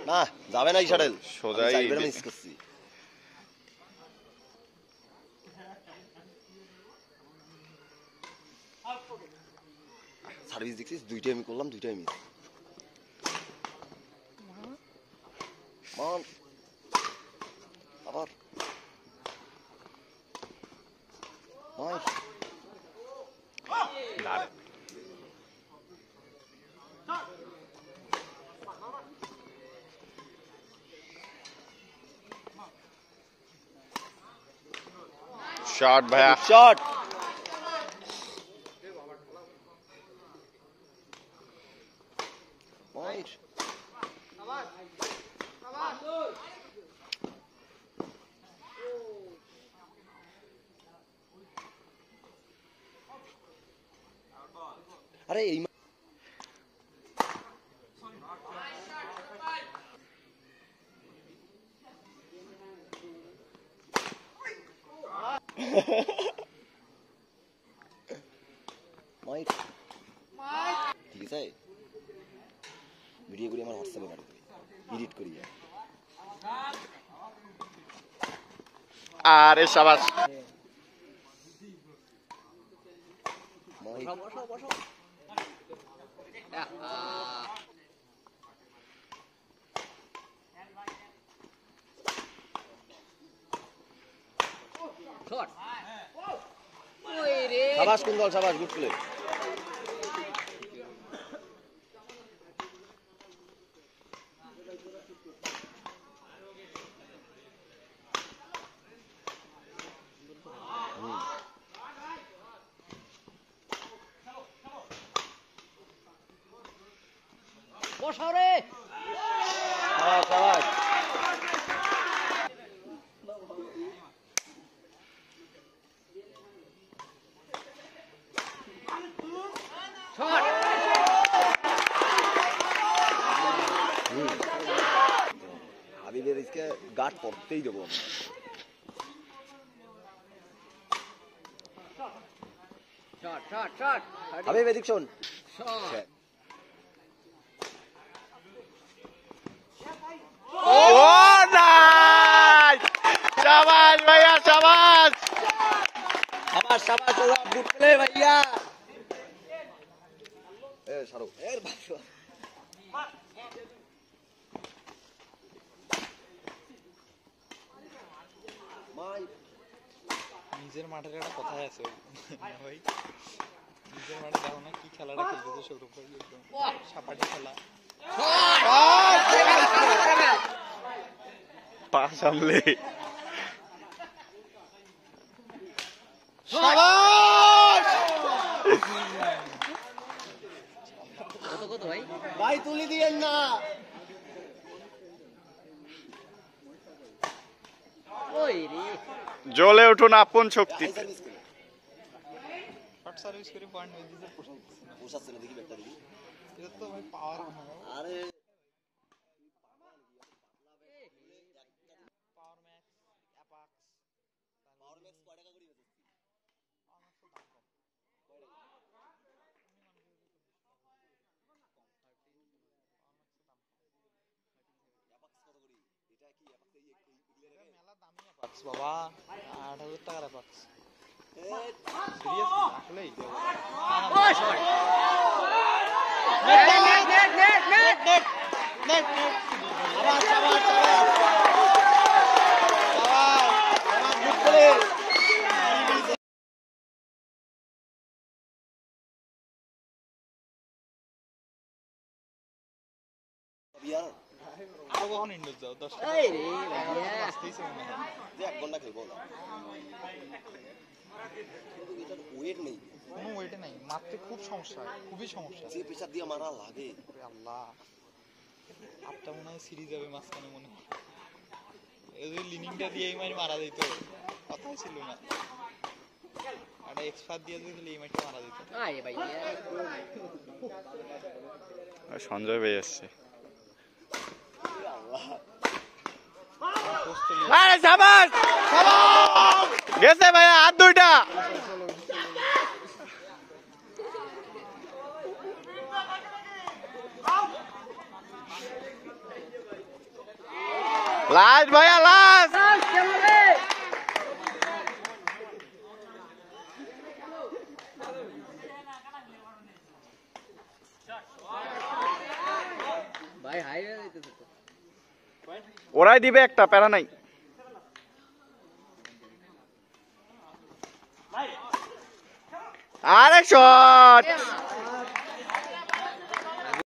না যাবে না এই শাটেল সোজাই মিস করছি সার্ভিস দেখছিস দুইটাই আমি করলাম দুইটাই মিস মান আবার নাইস দাঁড়ে শট ভাইয়া শট নাইস আরে এই মাইক ঠিক আছে ভিডিও করে আমার হোয়াটসঅ্যাপে পাঠাতে এডিট করি আরে শাবাশ মাইক বসো বসো শট ওই রে শাবাশ কুন্দল শাবাশ গুড প্লে বসাও রে শাবাশ শাবাশ শট হাবিবের इसके গার্ড পড়তেই দেবো শট শট শট হাবিব এদিক শোন শট ও নাইস শাবাশ ভাইয়া শাবাশ শাবাশ শাবাশ ওরা গুড প্লে ভাইয়া এ সারো এর বাসো মাই নিজের মাঠের একটা কথাই আছে ভাই নিজের মাঠে দেখো না কি খেলাটা খেলতেছে সৌরভ ভাই একদম সাপাটি খেলা পা সামলে শাবাশ কত কত ভাই ভাই তুলি দিয়েন না ওই রে জ্বলে উঠুন আপন শক্তিতে শর্ট সার্ভিস করে পয়েন্ট হয়ে দিতে পোষাচ্ছে না দেখি ব্যাটটা দেখি এটা তো ভাই পাওয়ার আরে পাওয়ার ম্যাক্স অ্যাপাক্স পাওয়ার ম্যাক্স কয় টাকা করে বেচছিস মেলা দামি অ্যাপাক্স বাবা ৮,০০০ টাকার অ্যাপাক্স সিরিয়াসলি আসলেই আরো কখন ইন্ডোর যাও ১০ আসতেইছে মনে হয় যে ১ ঘন্টা খেলবো না কিন্তু এটার ওয়েট নেই কোনো ওয়েটে নাই মারতে খুব সমস্যা খুবই সমস্যা যে প্রেসার দিয়ে মারা লাগে আল্লাহ আটটা মনে হয় সিরিজ যাবে মাঝখানে মনে হয় এই যে লিনিংটা দিয়ে মারা দিত কথাই ছিল না একটা এক্সপার্ট দিয়ে যদি এই ম্যাচটা মারা দিত আরে ভাই সঞ্জয় ভাই আসছে আরে শাবাশ গেছে ভাইয়া হাত দুইটা লাস্ট ভাইয়া লাস্ট। ভাই হাই হয়ে যাইতেছে তো। ওরাই দিবে একটা, প্যারা নাই। আরে শট।